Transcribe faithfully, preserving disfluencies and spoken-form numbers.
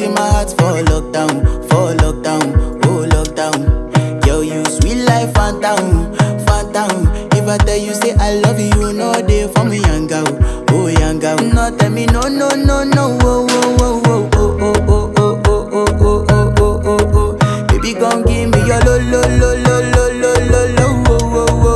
in my heart for lockdown, for lockdown, oh lockdown. Girl, you sweet life, phantom, phantom. If I tell you say I love you, you know they for me young girl, oh young girl. No tell me no, no, no, no, oh, oh, oh.